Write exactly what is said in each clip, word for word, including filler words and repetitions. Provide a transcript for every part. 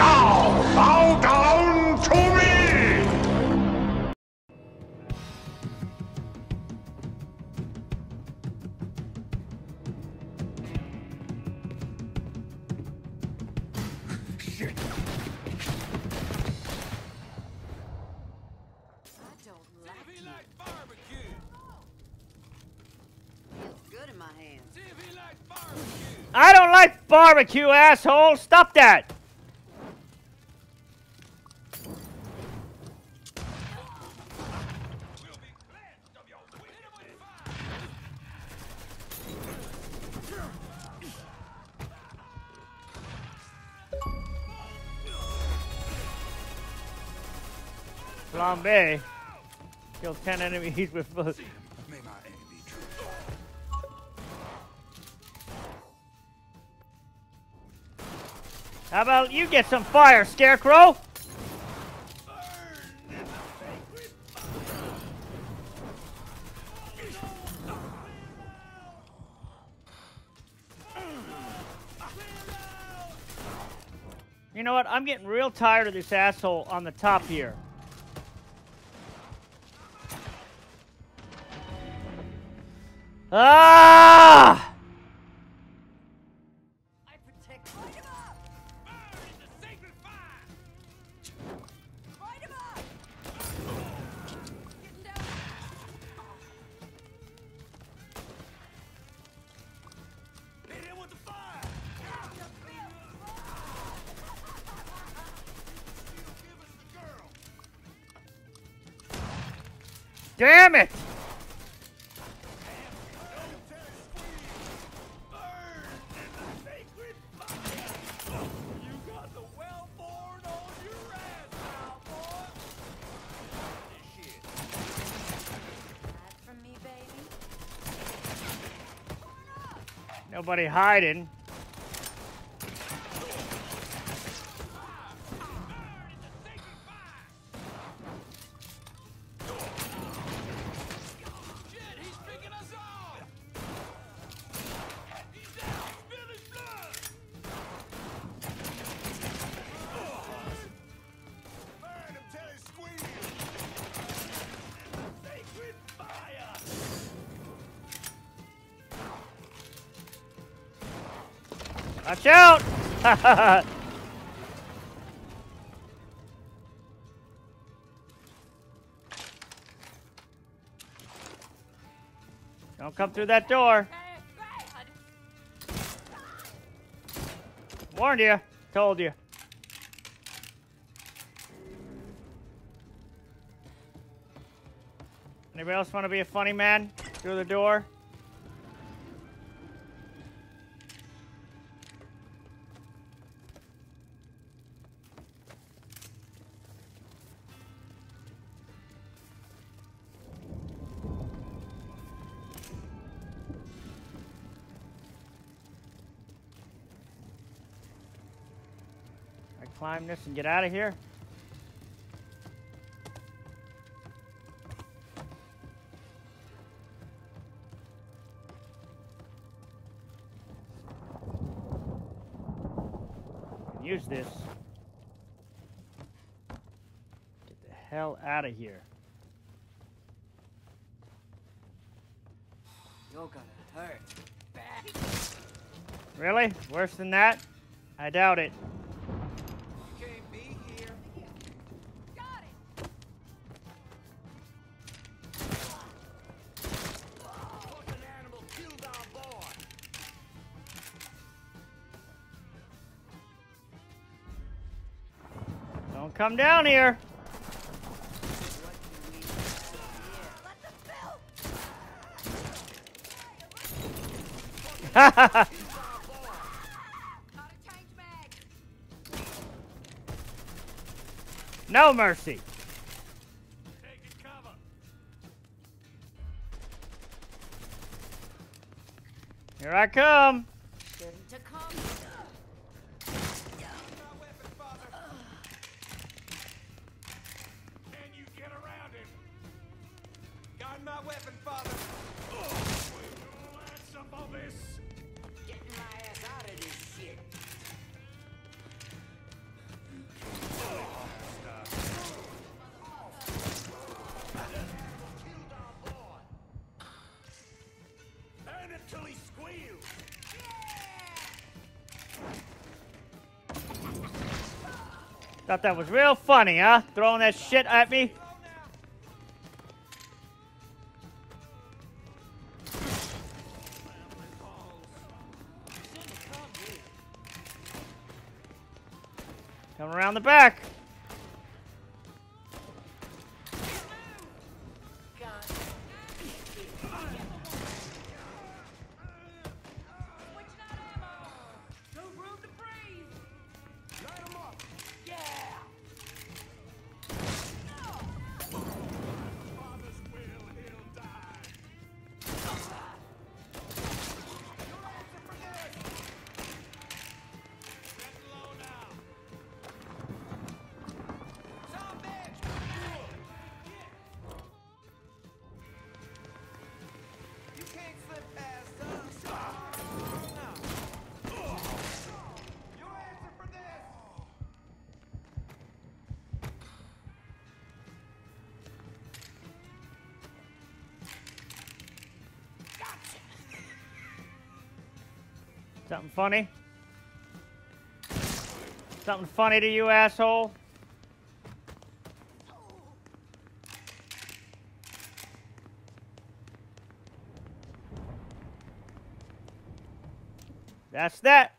Now bow down to me! Shit. I don't like it. Like barbecue. Feels good in my hands. See if he likes barbecue. I don't like barbecue, asshole! Stop that! Flambe. Kill ten enemies with foot. How about you get some fire, Scarecrow? You know what? I'm getting real tired of this asshole on the top here. Ah! I protect. Fight him up! Burn in the sacred fire! Fight him up! Getting down. Hit him with the fire! Damn it! Nobody hiding. Watch out! Don't come through that door. Warned you. Told you. Anybody else want to be a funny man? Through the door? Climb this and get out of here. Use this. Get the hell out of here. You're gonna hurt. Bad. Really? Worse than that? I doubt it. Don't come down here. No mercy. Here I come. To come. My weapon, father. Oh, that's some of this. Getting my ass out of this shit. Thought that was real funny, huh? Throwing that shit at me. Come around the back. Something funny? Something funny to you, asshole? That's that.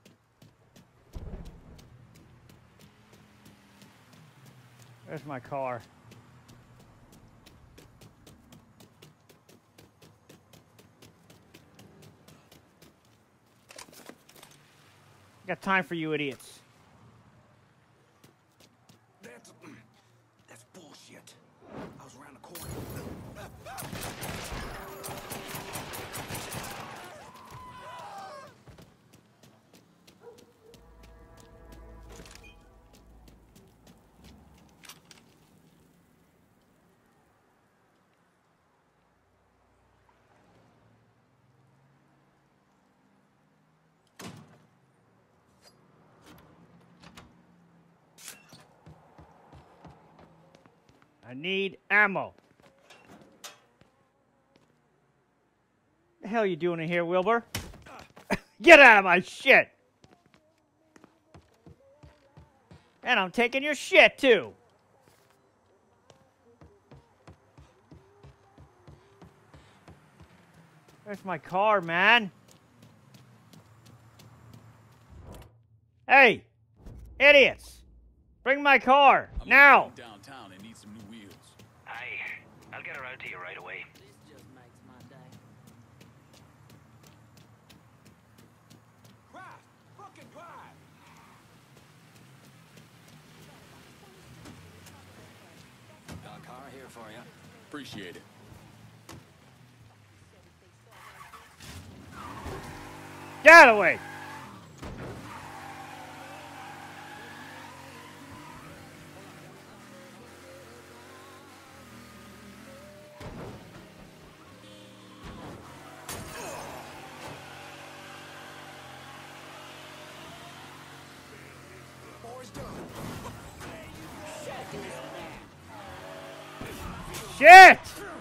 Where's my car? Got time for you idiots. That's, that's bullshit. I was around the corner. I need ammo. The hell you doing in here, Wilbur? Get out of my shit! And I'm taking your shit, too. Where's my car, man? Hey! Idiots! Bring my car, I'm now! downtown and need some new wheels. Hey, I'll get her out to you right away. This just makes my day. Christ! Fucking Christ! Got a car here for you. Appreciate it. Get out of the way! Shit!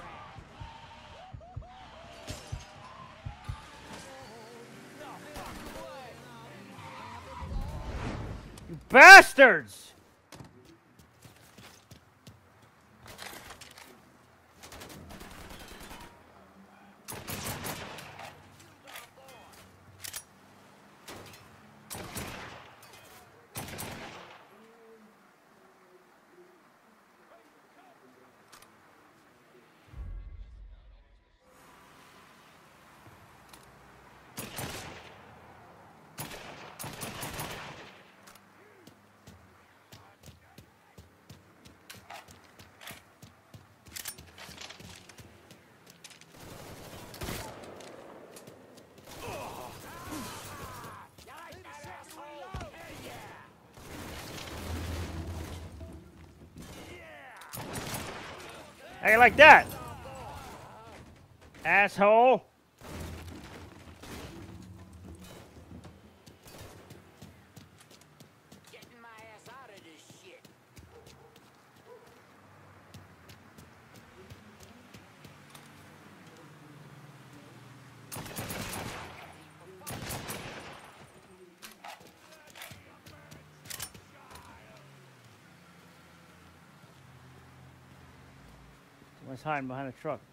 You bastards! How you like that? Asshole. Getting my ass out of this shit. Someone's hiding behind the truck.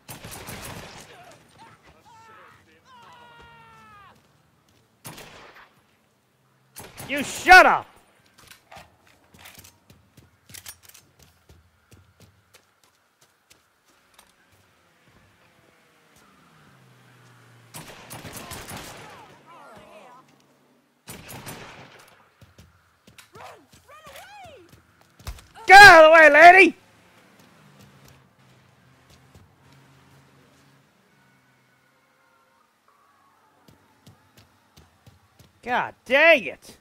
You shut up! Get out of the way, lady! God dang it!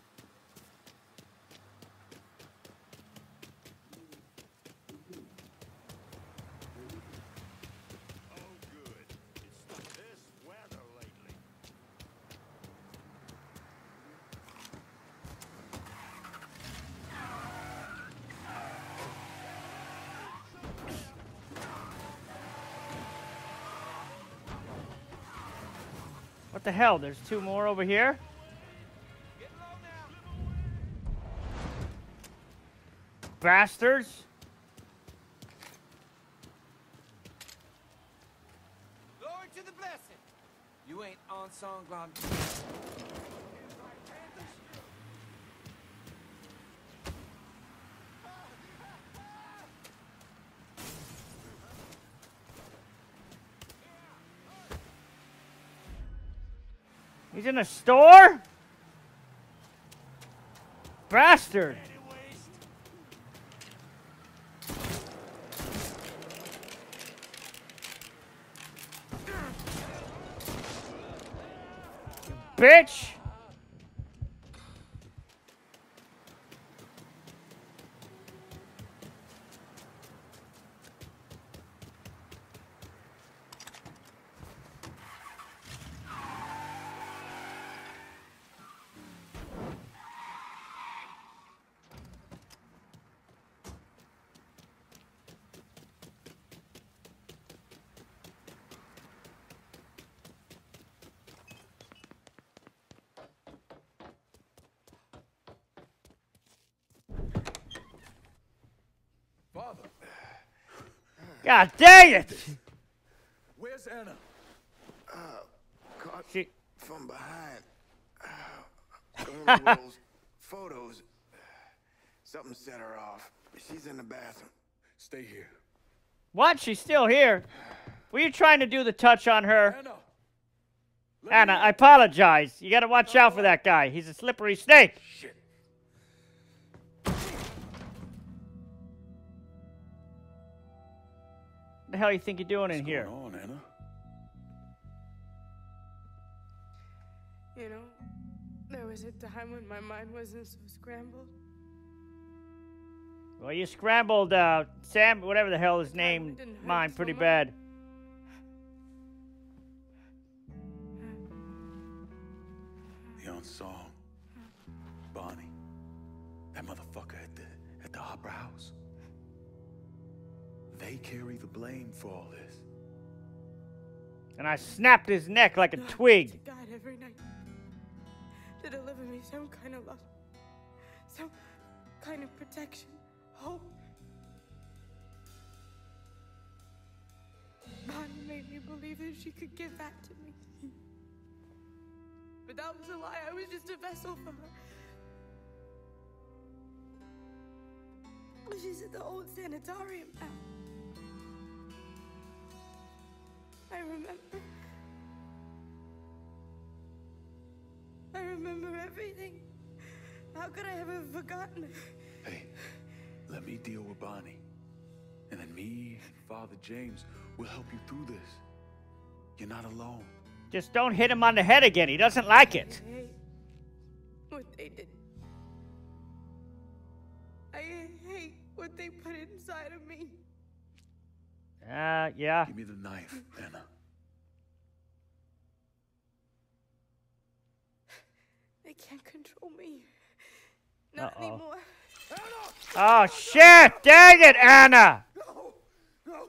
What the hell? There's two more over here? Bastards! Glory to the blessing. You ain't Ensanglante. He's in a store? Bastard! Bitch! Father, God dang it! where's Anna? Uh, caught She... from behind. Uh, one of those photos. Something set her off. She's in the bathroom. Stay here. What? She's still here. Were you trying to do the touch on her? Anna! Let Anna, me I apologize. You gotta watch out for that guy. He's a slippery snake. Shit. What the hell you think you're doing in What's here? going on, Anna? You know, there was a time when my mind wasn't so scrambled. Well, you scrambled uh, Sam, whatever the hell his name, didn't hurt mine so pretty much. bad. The unsung. Bonnie. That motherfucker at the at the opera house. They carry the blame for all this. And I snapped his neck like a To twig. God every night to deliver me some kind of love, some kind of protection, hope. Bonnie made me believe that she could give that to me. But that was a lie. I was just a vessel for her. She's at the old sanatorium now. I remember. I remember everything. How could I ever have forgotten her? Hey, let me deal with Bonnie. And then me and Father James will help you through this. You're not alone. Just don't hit him on the head again. He doesn't like it. I hate what they did. I hate what they put inside of me. Uh, yeah. Give me the knife, Anna. They can't control me. Not Uh-oh. anymore. Oh, shit! Dang it, Anna! No! No!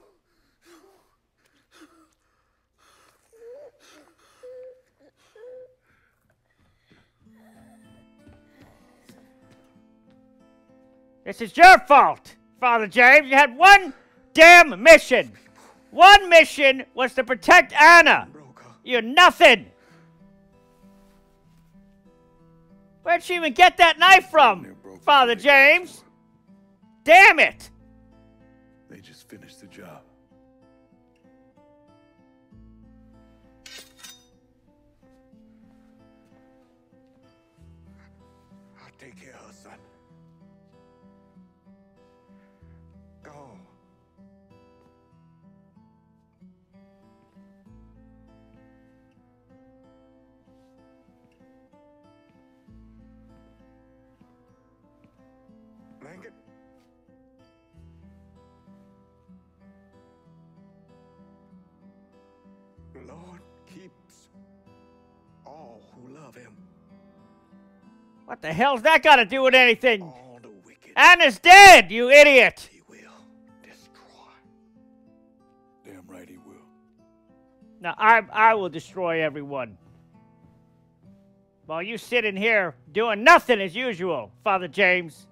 This is your fault, Father James. You had one damn mission. One mission was to protect Anna. You're nothing. Where'd she even get that knife from, Father James? Damn it! They just finished the job. I'll take care of her, son. Go home. Lincoln? The Lord keeps all who love him. What the hell's that got to do with anything? All the wicked Anna's dead, you idiot! he will destroy. Damn right he will. Now, I, I will destroy everyone. While you sit in here doing nothing as usual, Father James.